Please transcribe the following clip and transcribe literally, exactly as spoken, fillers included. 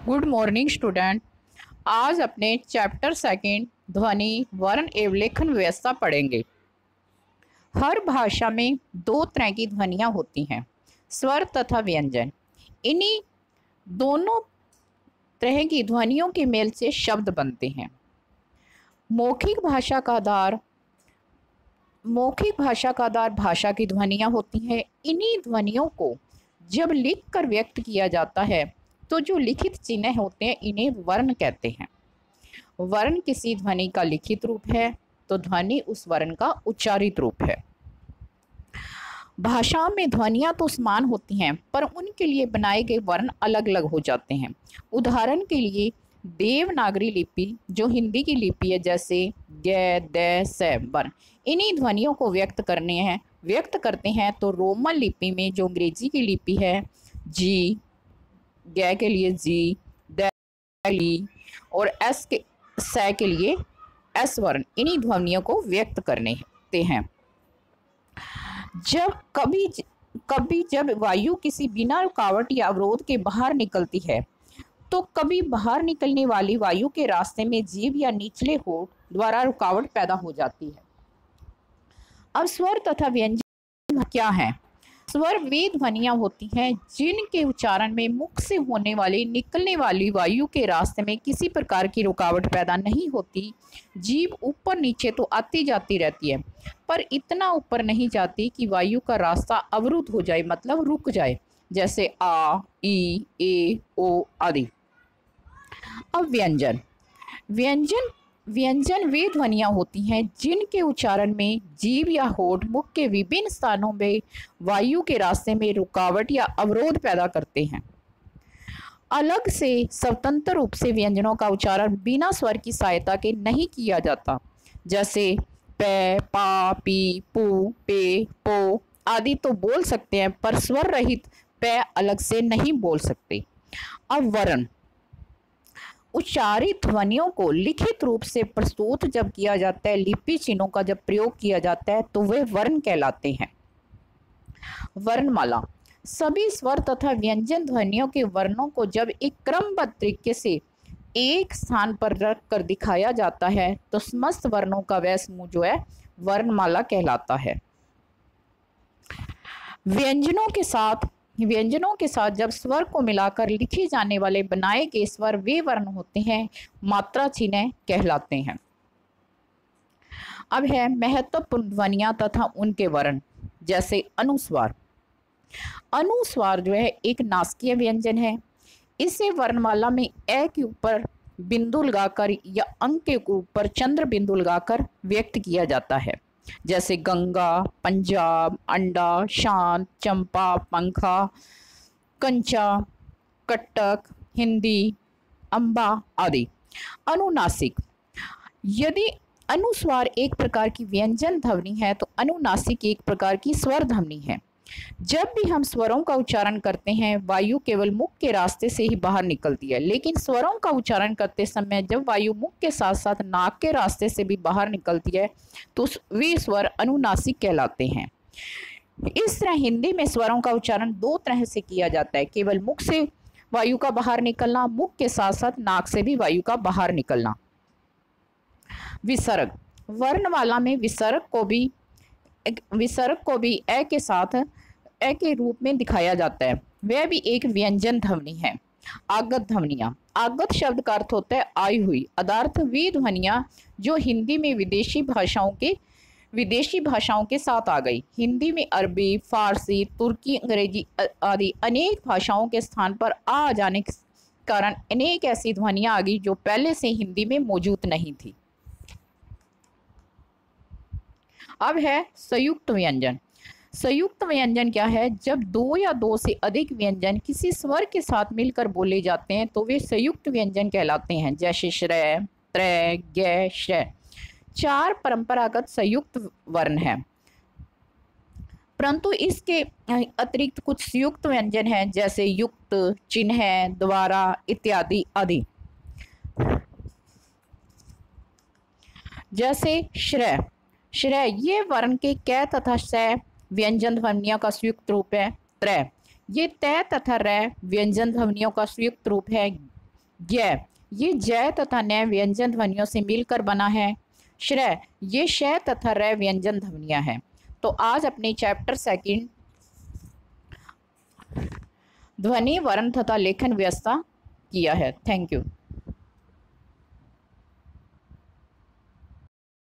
Good morning student. आज अपने chapter second ध्वनि वर्ण एवं लेखन व्यवस्था पढ़ेंगे। हर भाषा में दो तरह की ध्वनियाँ होती हैं, स्वर तथा व्यंजन। इन्हीं दोनों तरह की ध्वनियों के मेल से शब्द बनते हैं। मौखिक भाषा का आधार मौखिक भाषा का आधार भाषा की ध्वनियाँ होती हैं। इन्हीं ध्वनियों को जब लिख कर व्यक्त किया जाता है तो जो लिखित चिन्ह होते हैं इन्हें वर्ण कहते हैं। वर्ण किसी ध्वनि का लिखित रूप है तो ध्वनि उस वर्ण का उच्चारित रूप है। भाषाओं में ध्वनियाँ तो समान होती हैं पर उनके लिए बनाए गए वर्ण अलग अलग हो जाते हैं। उदाहरण के लिए देवनागरी लिपि जो हिंदी की लिपि है, जैसे ग, द, स वर्ण, इन्हीं ध्वनियों को व्यक्त करने हैं व्यक्त करते हैं तो रोमन लिपि में जो अंग्रेजी की लिपि है, जी ग के लिए जी, द ली और एस के स के लिए एस वर्ण, इन्हीं ध्वनियों को व्यक्त करने होते हैं। जब कभी कभी जब वायु किसी बिना रुकावट या अवरोध के बाहर निकलती है तो कभी बाहर निकलने वाली वायु के रास्ते में जीभ या निचले होठ द्वारा रुकावट पैदा हो जाती है। अब स्वर तथा व्यंजन क्या है? स्वर वे ध्वनियाँ होती हैं जिनके उच्चारण में मुख से होने वाली निकलने वाली वायु के रास्ते में किसी प्रकार की रुकावट पैदा नहीं होती। जीभ ऊपर नीचे तो आती जाती रहती है पर इतना ऊपर नहीं जाती कि वायु का रास्ता अवरुद्ध हो जाए, मतलब रुक जाए, जैसे आ, ई, ए, ओ आदि। अब व्यंजन व्यंजन व्यंजन वे ध्वनियाँ होती हैं जिनके उच्चारण में जीभ या होठ मुख के विभिन्न स्थानों में वायु के रास्ते में रुकावट या अवरोध पैदा करते हैं। अलग से स्वतंत्र रूप से व्यंजनों का उच्चारण बिना स्वर की सहायता के नहीं किया जाता, जैसे प, पा, पी, पू, पे, पो आदि तो बोल सकते हैं पर स्वर रहित प अलग से नहीं बोल सकते। अब वर्ण उच्चारित ध्वनियों को लिखित रूप से प्रस्तुत जब किया जाता है, लिपि चिन्हों का जब प्रयोग किया जाता है तो वे वर्ण कहलाते हैं। वर्णमाला सभी स्वर तथा व्यंजन ध्वनियों के वर्णों को जब एक क्रमबद्ध तरीके से एक स्थान पर रख कर दिखाया जाता है तो समस्त वर्णों का वह समूह जो है वर्णमाला कहलाता है। व्यंजनों के साथ व्यंजनों के साथ जब स्वर को मिलाकर लिखे जाने वाले बनाए गए स्वर वे वर्ण होते हैं, मात्रा चिन्ह कहलाते हैं। अब है महत्वपूर्ण ध्वनियां तथा उनके वर्ण, जैसे अनुस्वार। अनुस्वार जो है एक नासिकीय व्यंजन है। इसे वर्णमाला में ए के ऊपर बिंदु लगाकर या अंक के ऊपर चंद्र बिंदु लगाकर व्यक्त किया जाता है, जैसे गंगा, पंजाब, अंडा, शांत, चंपा, पंखा, कंचा, कट्टक, हिंदी, अम्बा आदि। अनुनासिक यदि अनुस्वार एक प्रकार की व्यंजन ध्वनि है तो अनुनासिक एक प्रकार की स्वर ध्वनि है। जब भी हम स्वरों का उच्चारण करते हैं वायु केवल मुख के रास्ते से ही बाहर निकलती है, लेकिन स्वरों का उच्चारण करते समय जब वायु मुख के साथ साथ नाक के रास्ते से भी बाहर निकलती है तो वे स्वर अनुनासिक कहलाते हैं। इस तरह हिंदी में स्वरों का उच्चारण दो तरह से किया जाता है, केवल मुख से वायु का बाहर निकलना, मुख के साथ साथ नाक से भी वायु का बाहर निकलना। विसर्ग वर्णमाला में विसर्ग को भी विसर्ग को भी ए के साथ ए के रूप में दिखाया जाता है, वह भी एक व्यंजन ध्वनि है। आगत ध्वनियाँ आगत शब्द का अर्थ होता है आई हुई, अदार्थ वे ध्वनियाँ जो हिंदी में विदेशी भाषाओं के विदेशी भाषाओं के साथ आ गई। हिंदी में अरबी, फारसी, तुर्की, अंग्रेजी आदि अनेक भाषाओं के स्थान पर आ जाने के कारण अनेक ऐसी ध्वनियाँ आ गई जो पहले से हिंदी में मौजूद नहीं थी। अब है संयुक्त व्यंजन। संयुक्त व्यंजन क्या है? जब दो या दो से अधिक व्यंजन किसी स्वर के साथ मिलकर बोले जाते हैं तो वे संयुक्त व्यंजन कहलाते हैं, जैसे श्रय, त्रय, ग, श। चार परंपरागत संयुक्त वर्ण हैं, परंतु इसके अतिरिक्त कुछ संयुक्त व्यंजन हैं, जैसे युक्त, चिन्ह, द्वारा इत्यादि आदि। जैसे श्रय श्रय ये वर्ण के क तथा श व्यंजन ध्वनियों का संयुक्त रूप है। त्रय ये त तथा र व्यंजन ध्वनियों का संयुक्त रूप है। य, ये जय तथा नय व्यंजन ध्वनियों से मिलकर बना है। श्रय, ये श तथा र व्यंजन ध्वनियां हैं। तो आज अपने चैप्टर सेकंड ध्वनि वर्ण तथा लेखन व्यवस्था किया है। Thank you.